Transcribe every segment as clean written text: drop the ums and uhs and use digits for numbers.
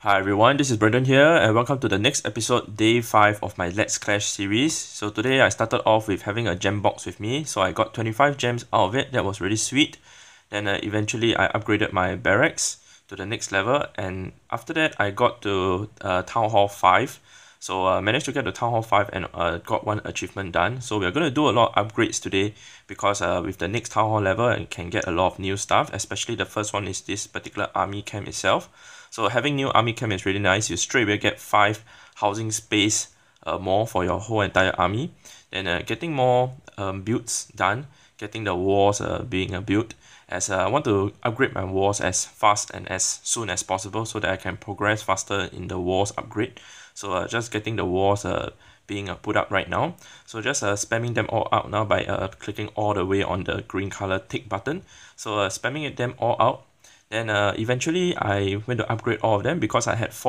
Hi everyone, this is Brendan here and welcome to the next episode, Day 5 of my Let's Clash series. So today I started off with having a gem box with me, so I got 25 gems out of it. That was really sweet. Then eventually I upgraded my barracks to the next level, and after that I got to Town Hall 5. So I managed to get to Town Hall 5 and got one achievement done. So we're going to do a lot of upgrades today because with the next Town Hall level I can get a lot of new stuff, especially the first one is this particular army camp itself. So having new army camp is really nice. You straight away get 5 housing space more for your whole entire army. Then getting more builds done, getting the walls being built, as I want to upgrade my walls as fast and as soon as possible so that I can progress faster in the walls upgrade. So just getting the walls being put up right now. So just spamming them all out now by clicking all the way on the green color tick button. So spamming them all out. Then eventually I went to upgrade all of them because I had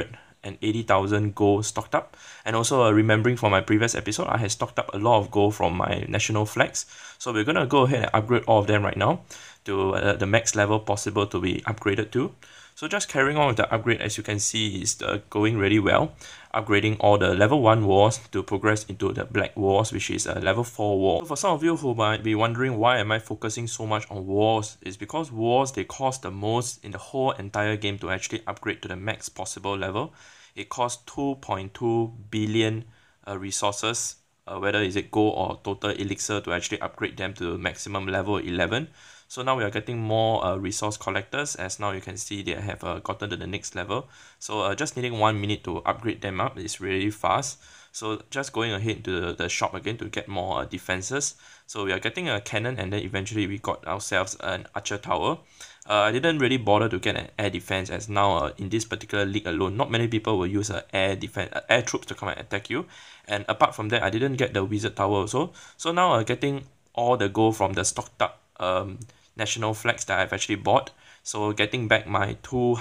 480,000 gold stocked up. And also remembering from my previous episode, I had stocked up a lot of gold from my national flags. So we're going to go ahead and upgrade all of them right now to the max level possible to be upgraded to. So just carrying on with the upgrade, as you can see, is going really well. Upgrading all the level 1 walls to progress into the black walls, which is a level 4 wall. So for some of you who might be wondering why am I focusing so much on walls, is because walls, they cost the most in the whole entire game to actually upgrade to the max possible level. It costs 2.2 billion resources, whether is it gold or total elixir, to actually upgrade them to maximum level 11. So now we are getting more resource collectors, as now you can see they have gotten to the next level. So just needing 1 minute to upgrade them up is really fast. So just going ahead to the shop again to get more defenses. So we are getting a cannon, and then eventually we got ourselves an archer tower. I didn't really bother to get an air defense, as now in this particular league alone, not many people will use air defense, air troops to come and attack you. And apart from that, I didn't get the wizard tower also. So now getting all the gold from the stocked up national flags that I've actually bought. So getting back my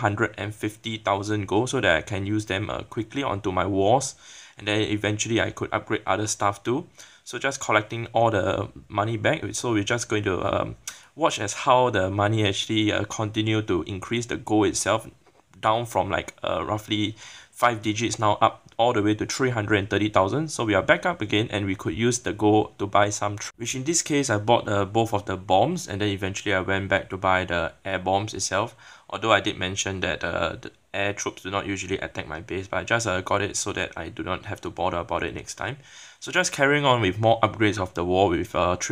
250,000 gold so that I can use them quickly onto my walls, and then eventually I could upgrade other stuff too. So just collecting all the money back. So we're just going to watch as how the money actually continue to increase the gold itself, down from like roughly 5 digits now up all the way to 330,000. So we are back up again, and we could use the gold to buy some, which in this case I bought both of the bombs, and then eventually I went back to buy the air bombs itself. Although I did mention that the air troops do not usually attack my base, but I just got it so that I do not have to bother about it next time. So just carrying on with more upgrades of the wall with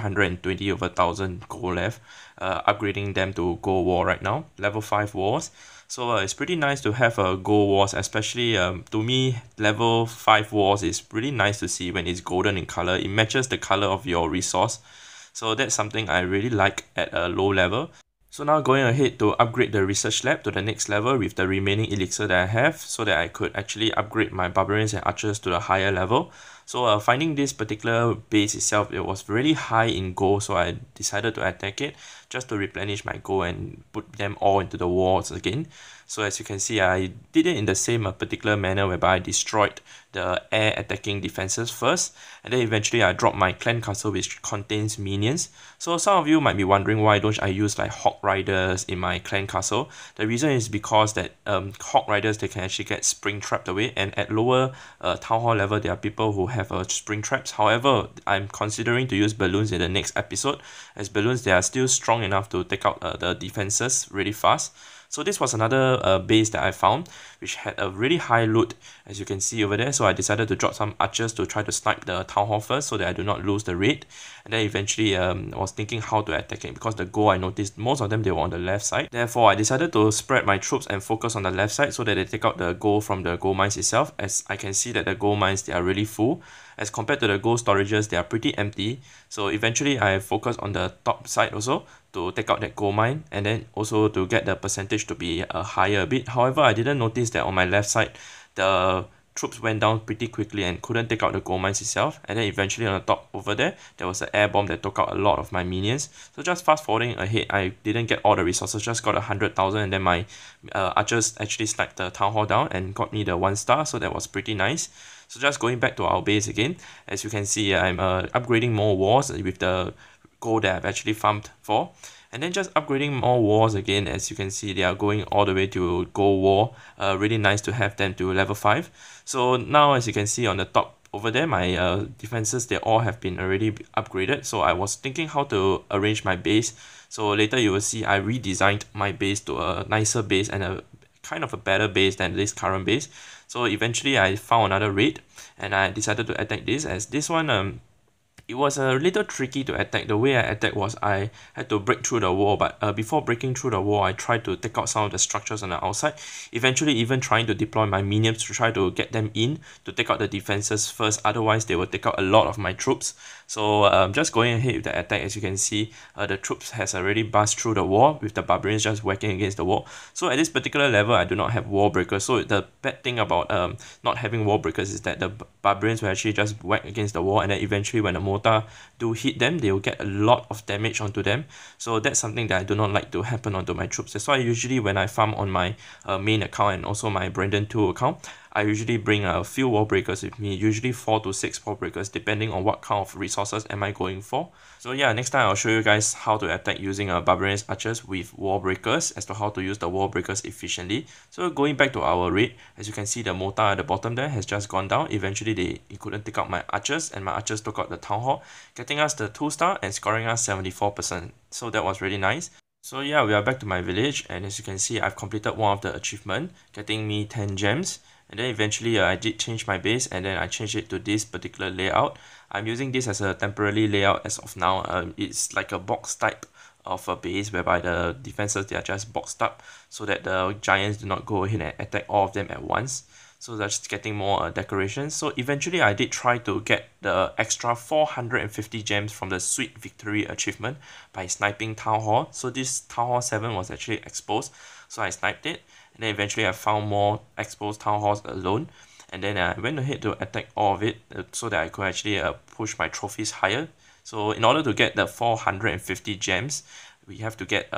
320 over 1,000 gold left, upgrading them to gold wall right now, level 5 walls. So it's pretty nice to have a gold walls, especially to me, level 5 walls is really nice to see when it's golden in color. It matches the color of your resource. So that's something I really like at a low level. So now going ahead to upgrade the research lab to the next level with the remaining elixir that I have, so that I could actually upgrade my barbarians and archers to the higher level. So finding this particular base itself, it was really high in gold, so I decided to attack it just to replenish my gold and put them all into the walls again. So as you can see, I did it in the same particular manner, whereby I destroyed the air attacking defenses first, and then eventually I dropped my clan castle, which contains minions. So some of you might be wondering, why don't I use like hawk riders in my clan castle? The reason is because that hawk riders, they can actually get spring trapped away, and at lower town hall level there are people who have spring traps. However, I'm considering to use balloons in the next episode, as balloons, they are still strong enough to take out the defenses really fast. So this was another base that I found, which had a really high loot, as you can see over there. So I decided to drop some archers to try to snipe the town hall first, so that I do not lose the raid. And then eventually I was thinking how to attack it, because the goal, I noticed most of them, they were on the left side. Therefore I decided to spread my troops and focus on the left side, so that they take out the gold from the gold mines itself. As I can see that the gold mines, they are really full. As compared to the gold storages, they are pretty empty. So eventually I focused on the top side also to take out that gold mine, and then also to get the percentage to be higher a bit. However, I didn't notice that on my left side the troops went down pretty quickly and couldn't take out the gold mines itself. And then eventually on the top over there was an air bomb that took out a lot of my minions. So just fast forwarding ahead, I didn't get all the resources, just got 100,000, and then my archers actually sniped the town hall down and got me the 1 star, so that was pretty nice. So just going back to our base again, as you can see, I'm upgrading more walls with the gold that I've actually farmed for. And then just upgrading more wars again. As you can see, they are going all the way to gold war. Really nice to have them to level 5. So now as you can see on the top over there, my defenses, they all have been already upgraded. So I was thinking how to arrange my base. So later you will see I redesigned my base to a nicer base and a kind of a better base than this current base. So eventually I found another raid and I decided to attack this, as this one it was a little tricky to attack. The way I attacked was I had to break through the wall, but before breaking through the wall, I tried to take out some of the structures on the outside. Eventually, even trying to deploy my minions to try to get them in to take out the defenses first. Otherwise, they will take out a lot of my troops. So just going ahead with the attack, as you can see, the troops has already burst through the wall with the Barbarians just whacking against the wall. So at this particular level, I do not have wall breakers. So the bad thing about not having wall breakers is that the Barbarians will actually just whack against the wall, and then eventually when the mortar do hit them, they will get a lot of damage onto them. So that's something that I do not like to happen onto my troops. That's why usually when I farm on my main account and also my Brandon 2 account, I usually bring a few wall breakers with me, usually 4 to 6 wall breakers, depending on what kind of resources am I going for. So yeah, next time I'll show you guys how to attack using Barbarians archers with wall breakers, as to how to use the wall breakers efficiently. So going back to our raid, as you can see, the mortar at the bottom there has just gone down. Eventually it couldn't take out my archers, and my archers took out the town hall, getting us the 2-star and scoring us 74%. So that was really nice. So yeah, we are back to my village, and as you can see, I've completed one of the achievement, getting me 10 gems. And then eventually I did change my base, and then I changed it to this particular layout. I'm using this as a temporary layout as of now. It's like a box type of a base whereby the defenses, they are just boxed up so that the giants do not go ahead and attack all of them at once. So that's getting more decorations. So eventually I did try to get the extra 450 gems from the Sweet Victory achievement by sniping Town Hall. So this Town Hall 7 was actually exposed, so I sniped it. And then eventually I found more exposed town halls alone, and then I went ahead to attack all of it so that I could actually push my trophies higher. So in order to get the 450 gems, we have to get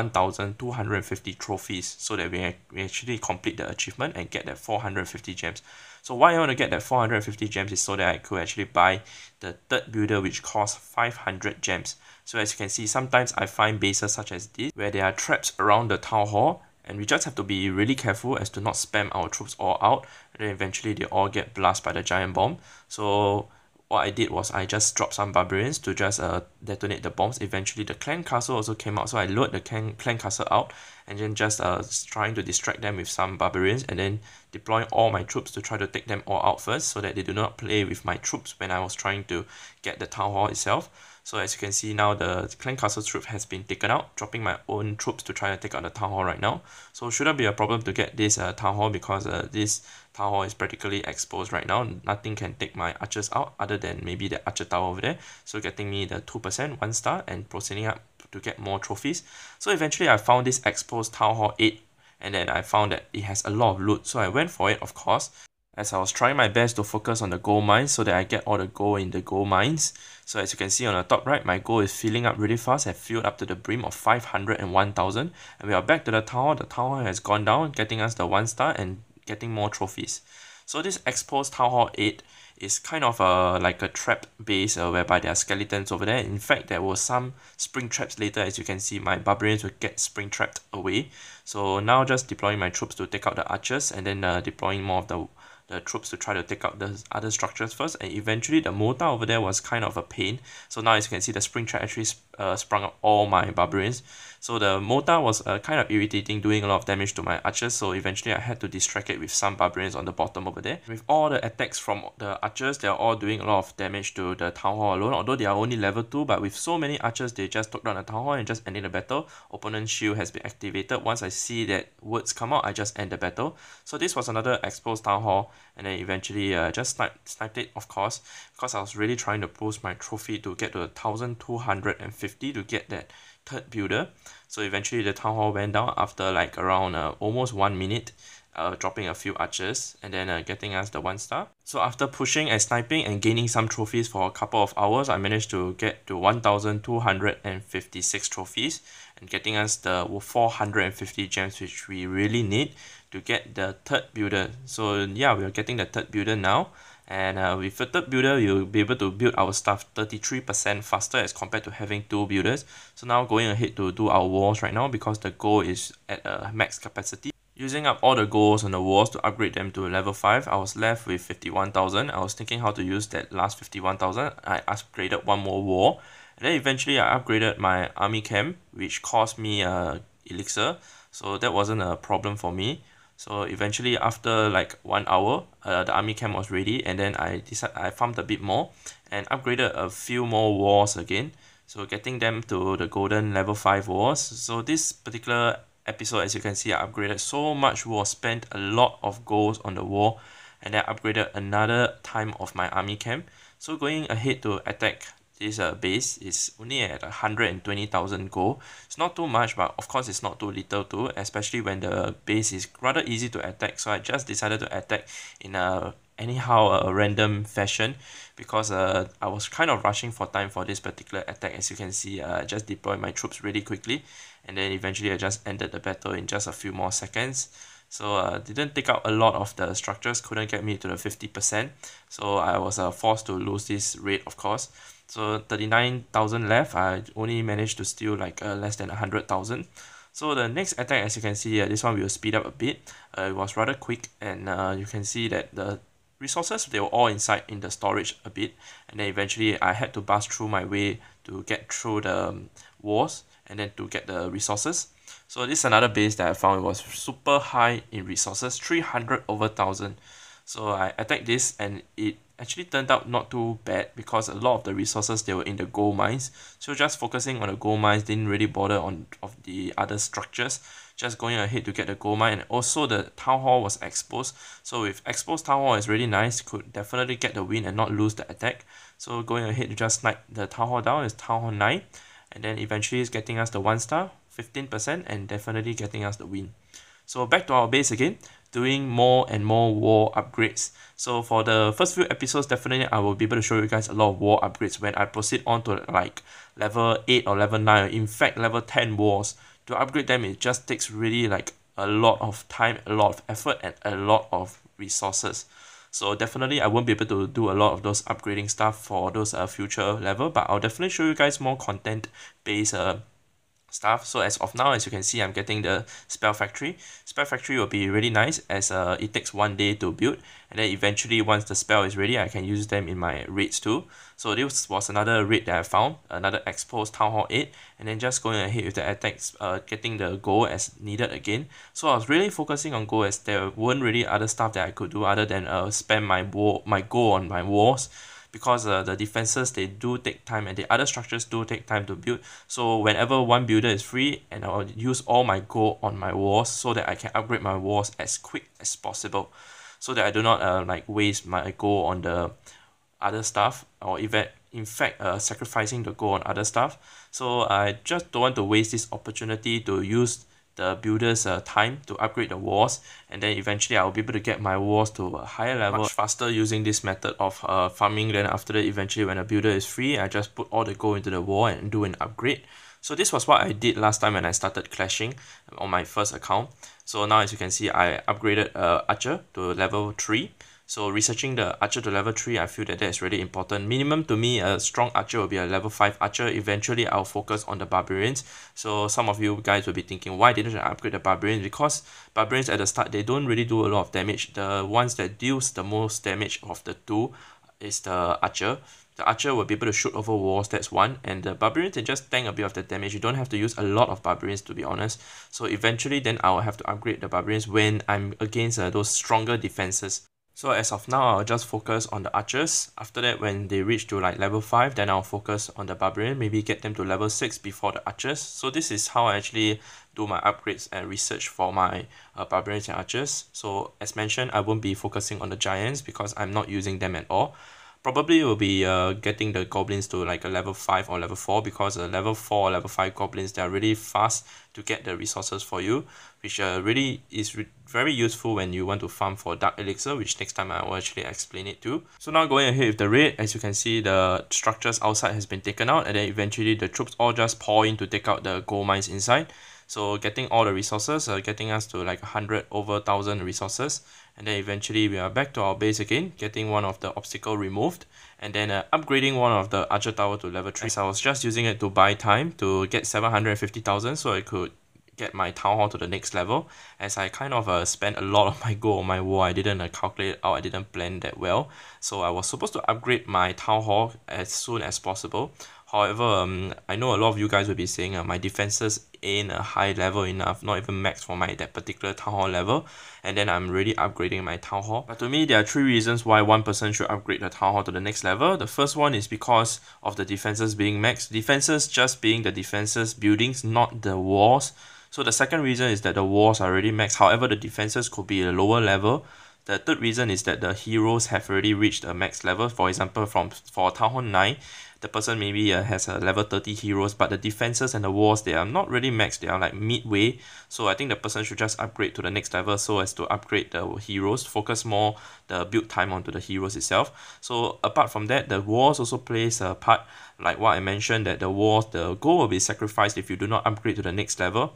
1250 trophies so that we actually complete the achievement and get that 450 gems. So why I want to get that 450 gems is so that I could actually buy the third builder, which costs 500 gems. So as you can see, sometimes I find bases such as this where there are traps around the town hall, and we just have to be really careful as to not spam our troops all out, and then eventually they all get blasted by the giant bomb. So what I did was I just dropped some Barbarians to just detonate the bombs. Eventually the clan castle also came out, so I lured the clan castle out and then just trying to distract them with some Barbarians, and then deploying all my troops to try to take them all out first so that they do not play with my troops when I was trying to get the town hall itself. So as you can see now, the clan castle troop has been taken out, dropping my own troops to try to take out the town hall right now. So shouldn't be a problem to get this town hall, because this town hall is practically exposed right now. Nothing can take my archers out other than maybe the archer tower over there. So getting me the 2% 1-star and proceeding up to get more trophies. So eventually I found this exposed town hall 8, and then I found that it has a lot of loot. So I went for it, of course, as I was trying my best to focus on the gold mines so that I get all the gold in the gold mines. So as you can see on the top right, my gold is filling up really fast. I've filled up to the brim of 501,000, and we are back to the tower. The tower has gone down, getting us the 1-star and getting more trophies. So this exposed town hall 8 is kind of like a trap base whereby there are skeletons over there. In fact, there were some spring traps later. As you can see, my Barbarians will get spring trapped away. So now just deploying my troops to take out the archers, and then deploying more of the troops to try to take out the other structures first. And eventually the mortar over there was kind of a pain. So now as you can see, the spring trap actually sprung up all my Barbarians. So the mortar was kind of irritating, doing a lot of damage to my archers. So eventually I had to distract it with some Barbarians on the bottom over there. With all the attacks from the archers, they are all doing a lot of damage to the town hall alone. Although they are only level 2, but with so many archers, they just took down the town hall and just ended the battle. Opponent's shield has been activated. Once I see that words come out, I just end the battle. So this was another exposed town hall, and then eventually just sniped it, of course, because I was really trying to boost my trophy to get to 1250 to get that third builder. So eventually the town hall went down after like around almost 1 minute, dropping a few archers and then getting us the 1-star. So after pushing and sniping and gaining some trophies for a couple of hours, I managed to get to 1256 trophies and getting us the 450 gems, which we really need to get the third builder. So yeah, we are getting the third builder now, And with a third builder, you'll be able to build our stuff 33% faster as compared to having 2 builders. So now going ahead to do our walls right now, because the gold is at a max capacity. Using up all the golds on the walls to upgrade them to level 5, I was left with 51,000. I was thinking how to use that last 51,000. I upgraded one more wall. And then eventually I upgraded my army camp, which cost me elixir. So that wasn't a problem for me. So eventually after like 1 hour, the army camp was ready, and then I farmed a bit more and upgraded a few more walls again. So getting them to the golden level 5 walls. So this particular episode, as you can see, I upgraded so much wall, spent a lot of golds on the wall, and then upgraded another time of my army camp. So going ahead to attack this base is only at 120,000 gold. It's not too much, but of course it's not too little too, especially when the base is rather easy to attack. So I just decided to attack in a random fashion, because I was kind of rushing for time for this particular attack. As you can see, I just deployed my troops really quickly, and then eventually I just ended the battle in just a few more seconds. So didn't take out a lot of the structures, couldn't get me to the 50%. So I was forced to lose this raid, of course. So 39,000 left. I only managed to steal like less than 100,000. So the next attack, as you can see, this one will speed up a bit. It was rather quick, and you can see that the resources, they were all inside in the storage a bit, and then eventually I had to bust through my way to get through the walls and then to get the resources. So this is another base that I found. It was super high in resources, 300 over 1,000. So I attacked this, and it actually turned out not too bad, because a lot of the resources, they were in the gold mines. So just focusing on the gold mines, didn't really bother on of the other structures. Just going ahead to get the gold mine, and also the town hall was exposed. So with exposed town hall is really nice, could definitely get the win and not lose the attack. So going ahead to just snipe the town hall down is town hall 9, and then eventually is getting us the 1 star, 15%, and definitely getting us the win. So back to our base again, doing more and more war upgrades. So for the first few episodes, definitely I will be able to show you guys a lot of war upgrades. When I proceed on to like level 8 or level 9, or in fact level 10 wars, to upgrade them, it just takes really like a lot of time, a lot of effort, and a lot of resources. So definitely I won't be able to do a lot of those upgrading stuff for those future level, but I'll definitely show you guys more content based stuff. So as of now, as you can see, I'm getting the spell factory. Spell factory will be really nice, as it takes 1 day to build, and then eventually once the spell is ready, I can use them in my raids too. So this was another raid that I found, another exposed town hall 8, and then just going ahead with the attacks, getting the gold as needed again. So I was really focusing on gold, as there weren't really other stuff that I could do other than spend my gold on my walls, because the defenses, they do take time, and the other structures do take time to build. So whenever one builder is free, and I'll use all my gold on my walls so that I can upgrade my walls as quick as possible, so that I do not like waste my gold on the other stuff, or even in fact sacrificing the gold on other stuff. So I just don't want to waste this opportunity to use the builder's time to upgrade the walls, and then eventually I'll be able to get my walls to a higher level much faster using this method of farming. Then after that, eventually when a builder is free, I just put all the gold into the wall and do an upgrade. So this was what I did last time when I started clashing on my first account. So now, as you can see, I upgraded Archer to level 3. So researching the Archer to level 3, I feel that is really important. Minimum to me, a strong Archer will be a level 5 Archer. Eventually, I'll focus on the Barbarians. So some of you guys will be thinking, why didn't I upgrade the Barbarians? Because Barbarians at the start, they don't really do a lot of damage. The ones that deals the most damage of the two is the Archer. The Archer will be able to shoot over walls, that's one. And the Barbarians, they just tank a bit of the damage. You don't have to use a lot of Barbarians, to be honest. So eventually, then I'll have to upgrade the Barbarians when I'm against those stronger defenses. So as of now, I'll just focus on the archers. After that, when they reach to like level 5, then I'll focus on the barbarian, maybe get them to level 6 before the archers. So this is how I actually do my upgrades and research for my barbarians and archers. So as mentioned, I won't be focusing on the giants because I'm not using them at all. Probably will be getting the goblins to like a level 5 or level 4, because level 4 or level 5 goblins, they are really fast to get the resources for you, which really is very useful when you want to farm for Dark Elixir, which next time I will actually explain it too. So now going ahead with the raid, as you can see, the structures outside has been taken out, and then eventually the troops all just pour in to take out the gold mines inside. So getting all the resources, getting us to like 100 over 1000 resources, and then eventually we are back to our base again, getting one of the obstacle removed, and then upgrading one of the archer tower to level 3. So I was just using it to buy time to get 750,000 so I could get my town hall to the next level, as I kind of spent a lot of my gold on my war. I didn't calculate out, I didn't plan that well, so I was supposed to upgrade my town hall as soon as possible. However, I know a lot of you guys will be saying my defenses ain't a high level enough, not even max for my that particular town hall level, and then I'm really upgrading my town hall. But to me, there are 3 reasons why one person should upgrade the town hall to the next level. The first one is because of the defenses being max. Defenses just being the defenses buildings, not the walls. So the second reason is that the walls are already max, however the defenses could be a lower level. The third reason is that the heroes have already reached a max level. For example, for Town Hall 9, the person maybe has a level 30 heroes, but the defenses and the walls, they are not really max, they are like midway. So I think the person should just upgrade to the next level so as to upgrade the heroes, focus more the build time onto the heroes itself. So apart from that, the walls also plays a part. Like what I mentioned, that the walls, the gold will be sacrificed if you do not upgrade to the next level.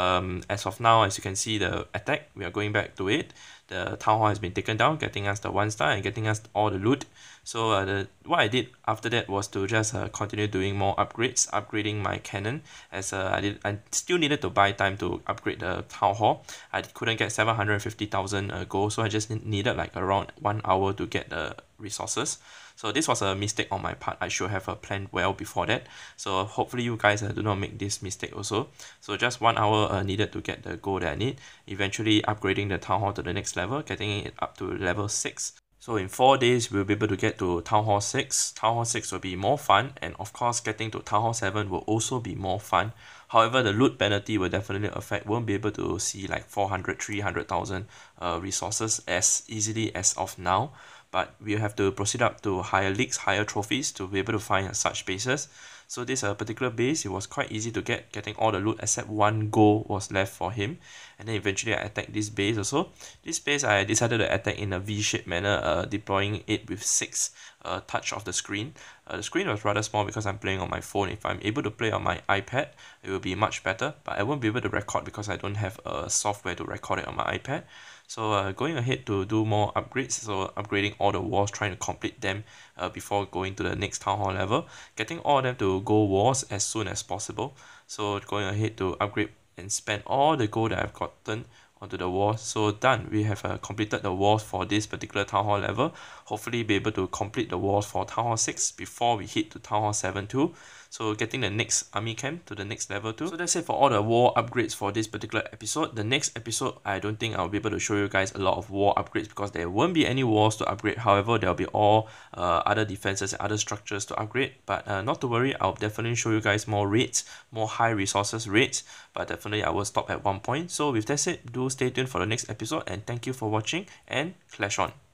As of now, as you can see, the attack, we are going back to it. The town hall has been taken down, getting us the 1-star and getting us all the loot. So what I did after that was to just continue doing more upgrades, upgrading my cannon, as I still needed to buy time to upgrade the town hall. I couldn't get 750,000 gold, so I just needed like around 1 hour to get the resources. So this was a mistake on my part. I should have planned well before that. So hopefully you guys do not make this mistake also. So just 1 hour needed to get the gold that I need. Eventually upgrading the town hall to the next level, getting it up to level 6. So in 4 days, we'll be able to get to Town Hall 6. Town Hall 6 will be more fun, and of course getting to Town Hall 7 will also be more fun. However, the loot penalty will definitely affect, won't be able to see like 400, 300,000 resources as easily as of now. But we have to proceed up to higher leagues, higher trophies to be able to find such bases. So this particular base, it was quite easy to get, getting all the loot except 1 gold was left for him. And then eventually I attacked this base also. This base I decided to attack in a V-shaped manner, deploying it with 6 touch of the screen. The screen was rather small because I'm playing on my phone. If I'm able to play on my iPad, it will be much better. But I won't be able to record because I don't have a software to record it on my iPad. So going ahead to do more upgrades, so upgrading all the walls, trying to complete them before going to the next town hall level, getting all of them to gold walls as soon as possible. So going ahead to upgrade and spend all the gold that I've gotten onto the walls. So done, we have completed the walls for this particular town hall level. Hopefully be able to complete the walls for town hall 6 before we hit to town hall 7 too. So getting the next army camp to the next level too. So that's it for all the war upgrades for this particular episode. The next episode, I don't think I'll be able to show you guys a lot of war upgrades because there won't be any walls to upgrade. However, there'll be all other defenses and other structures to upgrade. But not to worry, I'll definitely show you guys more raids, more high resources raids. But definitely I will stop at one point. So with that said, do stay tuned for the next episode, and thank you for watching, and clash on.